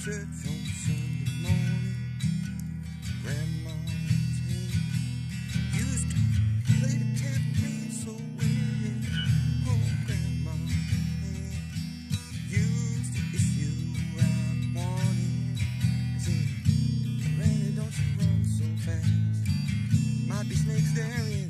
church on Sunday morning. Grandma's hand used to play the tambourine so well. Oh, Grandma's hand used to issue out warning, saying, "Granny, don't you run so fast. Might be snakes there in